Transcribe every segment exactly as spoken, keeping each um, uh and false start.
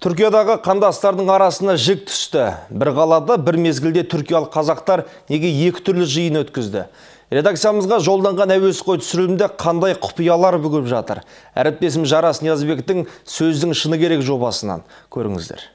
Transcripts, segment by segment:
Түркиядағы қандастардың арасына жік түсті. Бір қалада бір мезгілде түркиялық қазақтар неге екі түрлі жиын өткізді. Редакциямызға жолданған әуесқой түсірілімде қандай құпиялар бүгіп жатыр. Әріптесім Жарас Ниязбектің сөздің шыны керек жобасынан көріңіздер.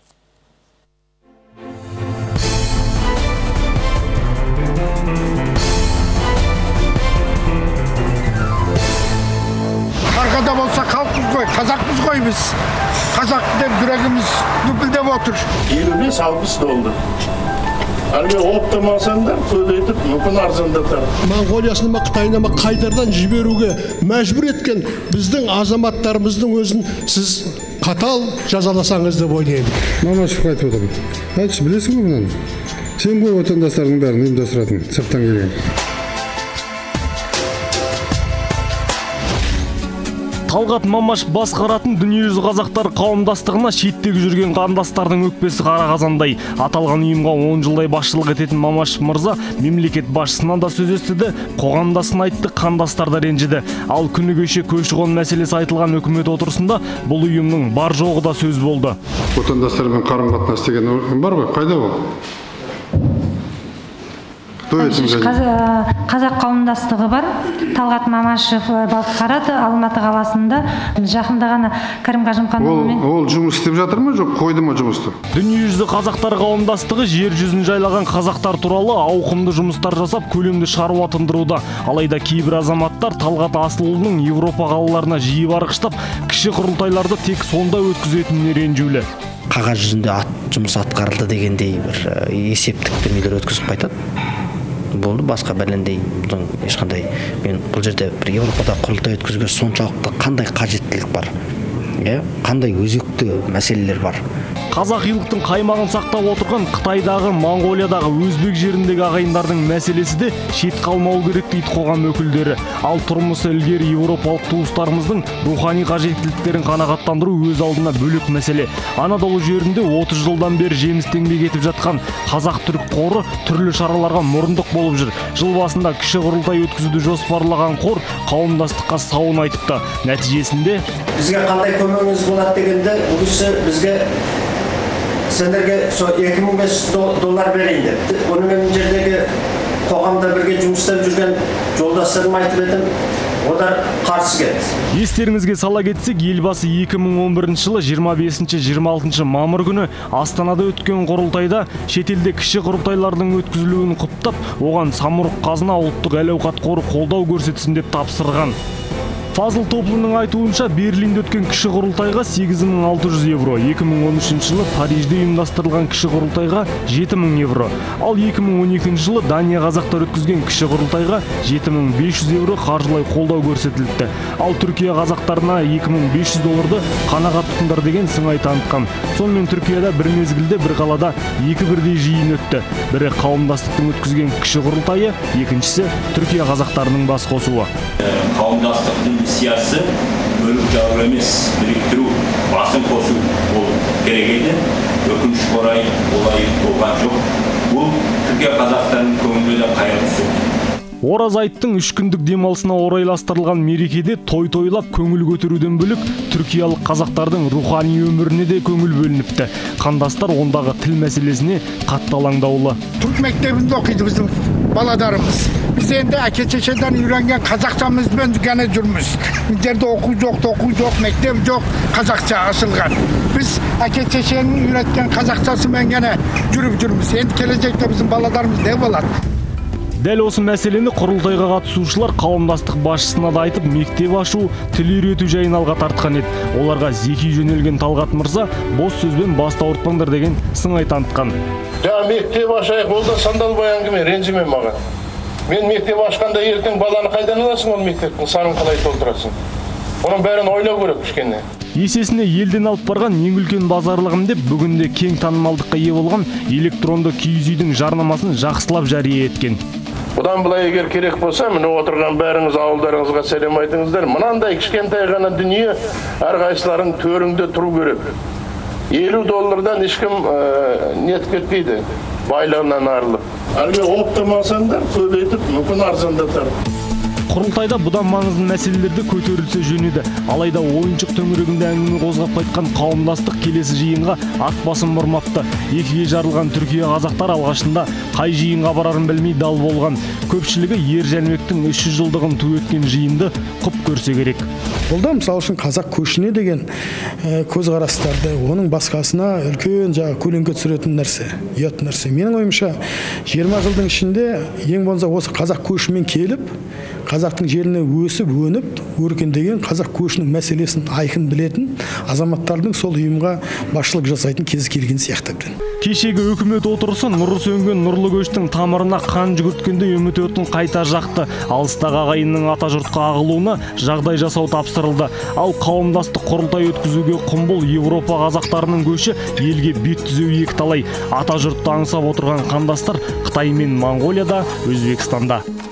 Arkada bolsa halkımız koy, kazakımız koy biz. Kazak деп жүрегimiz düpüldеп отыр. елу бес алпыс doldu. Әлгі оптамасаңдар, көбейтіп, мүмкін арзандатар. Монғолиясына ма, Қытайына ма қайтардан жіберуге мәжбүр еткен біздің азаматтарымыздың өзін сіз қатал жазаласаңыз деп ойлаймын. Мамашев айтып отыр. Айтшы, білесің бе мұнан? Сен ғой отандастардың бәрін ұйымдастыратын, сырттан келген. Талғат Мамаш басқаратын дүниежүзі қазақтар қауымдастығына шеттегі жүрген қандастардың өкпесі қара қазандай. Аталған ұйымға он жылдай басшылық ететін Мамаш мырза мемлекет басшысынан да сөз естіді, қоғамдасын айтты, қандастар да ренжіді. Ал күні кеше көші-қон мәселесі айтылған үкімет отырысында бұл ұйымның бар жоғы да сөз болды. Отандастармен қарым-қатынас деген ұйым бар ғой, қайда ол? Қазақ қауымдастығы бар. Талғат Мамашев басқарады Алматы қаласында. Жақында ғана Кәрім Қажымқанұлымен. Ол жұмыс істеп жатыр ма, жоқ қойды ма жұмысты? Дүниежүзі қазақтар қауымдастығы жер жүзін жайлаған қазақтар туралы ауқымды жұмыстар жасап, көлемді шаруа тындыруда. Алайда кейбір азаматтар Талғат Асылұлының Европа қалаларына жиі барғыштап, кіші құрылтайларды тек сонда өткізетініне ренжулі. Қағаз жүзінде жұмыс атқарылды дегендей бір есептік дүниелер өткізіп қайтады. Болды, басқа бәлендей ешқандай. Мен бұл жерде бір Европада құрылтай өткізуге соншалықты қандай қажеттілік бар, қандай өзекті мәселелер бар. Қазақилықтың қаймағын сақтап отырған Қытайдағы, Монғолиядағы, Өзбек жеріндегі ағайындардың мәселесі де шет қалмау керек дейді қоғам өкілдері. Ал тұрмысы ілгері еуропалық туыстарымыздың рухани қажеттіліктерін қанағаттандыру өз алдына бөлек мәселе. Анадолу жерінде отыз жылдан бері жеміс еңбек етіп жатқан қазақ-түрік қоры түрлі шараларға мұрындық болып жүр. Жыл басында кіші құрылтай өткізуді жоспарлаған қор қауымдастыққа сауын айтыпты. Нәтижесінде бізге қандай көмегіңіз болады дегенде, бұл кісі бізге сендерге екі мың бес жүз доллар берейін деп. Оны мен жердегі қоғамда бірге жұмыс істеп жүрген жолдастарым айтып едім, олар қарсы келді. Естеріңізге сала кетсек, елбасы екі мың он бірінші жылы жиырма бесінші жиырма алтыншы мамыр күні Астанада өткен құрылтайда шетелде кіші құрылтайлардың өткізілуін құптап, оған самұрық қазына ұлттық әл-ауқат қоры қолдау көрсетсін деп тапсырған. Фазыл Топлының айтуынша Берлинде өткен кіші құрылтайға сегіз мың алты жүз евро, екі мың он үшінші жылы Парижде ұйымдастырылған кіші құрылтайға жеті мың евро, ал екі мың он екінші жылы Дания қазақтар өткізген кіші құрылтайға жеті мың бес жүз евро қаржылай қолдау көрсетілді. Ал Түркия қазақтарына екі мың бес жүз долларды қанағат тұтыңдар деген сыңай танытқан. Сонымен Түркияда бір мезгілде бір қалада екі бірдей жиын өтті. Бірі қауымдастықтың өткізген кіші құрылтайы, екіншісі Түркия қазақтарының бас қосуы. Қауымдастықтың миссиясы бөліп жару емес, біріктіру, басын қосу болып керек еді. Өкінішке орай олай болған жоқ. Бұл Түркия қазақтарының көңіліне қайыр түсу. Ораз айттың үш күндік демалысына орайластырылған мерекеде той тойлап көңіл көтеруден бөлек түркиялық қазақтардың рухани өміріне де көңіл бөлініпті. Қандастар ондағы тіл мәселесіне қатты алаңдаулы. Түрк мектебінде оқиды біздің баладарымыз. Biz енді әке-шешеден үйренген қазақшамызбен гәне жүрміз. Біздерде оқу жоқ, тоқу жоқ, мектеп жоқ, қазақша ашылған. Біз әке-шешенің үйреткен қазақшасымен гәне жүріп жүрміз. Енді келешекте біздің баладарымыз не болады? Дәл осы мәселені құрылтайға қатысушылар қауымдастық басшысына да айтып, мектеп ашу, тіл үйрету жайын алға тартқан еді. Оларға зеки жөнелген Талғат мырза бос сөзбен басты ауыртпаңдар деген сыңай танытқан. Жаңа мектеп ашайық, ол да сандалбай әңгіме, ренжіме маған. Мен мектеп ашқанда ертең баланы қайдан аласың, ол мектептің санын қалай толтырасың? Оның бәрін ойлау керек кішкене. Есесіне елден алып барған ең үлкен базарлығым деп бүгінде кең танымалдыққа ие болған электронды киіз үйдің жарнамасын жақсылап жария еткен. Бұдан былай егер керек болса, міне отырған бәріңіз ауылдарыңызға сәлем айтыңыздар. Мынандай кішкентай ғана дүние әрқайсыларың төріңде тұру керек. елу доллардан ешкім нет кетпейді, байлығынан арылып. Әлгі оптамасаңдар көбейтіп, мүмкін арзандатар. Құрылтайда бұдан маңызды мәселелерді көтерілсе жөнеді. Алайда ойыншық төңірегінде әңгіме қозғап қайтқан қауымдастық келесі жиынға ат басын бұрмапты. Екіге жарылған Түркия қазақтар алғашында қай жиынға барарын білмей дал болған. Көпшілігі Ер Жәнібектің үш жүз жылдығын ту өткен жиынды құп көрсе керек. Бұл да мысалы үшін қазақ көшіне деген көзқарастарды, оның басқасына үлкен жаңа көлеңке түсіретін нәрсе, ұят нәрсе. Менің ойымша жиырма жылдың ішінде ең болмаса осы қазақ көшімен келіп, қазақтың жеріне өсіп, өніп, өркендеген қазақ көшінің мәселесін айқын білетін азаматтардың сол ұйымға басшылық жасайтын кезі келген сияқты. Кешегі үкімет отырысы нұры сөнген нұрлы көштің тамырына қан жүгірткенде үміт отын қайта жақты. Алыстағы ағайынның ата жұртқа ағылуына жағдай жасау тапсырылды. Ал қауымдастық құрылтай өткізуге құмбыл Европа қазақтарының көші елге бет түзеу екі талай. Ата жұртты аңсап отырған қандастар Қытай мен Моңғолияда, Өзбекстанда.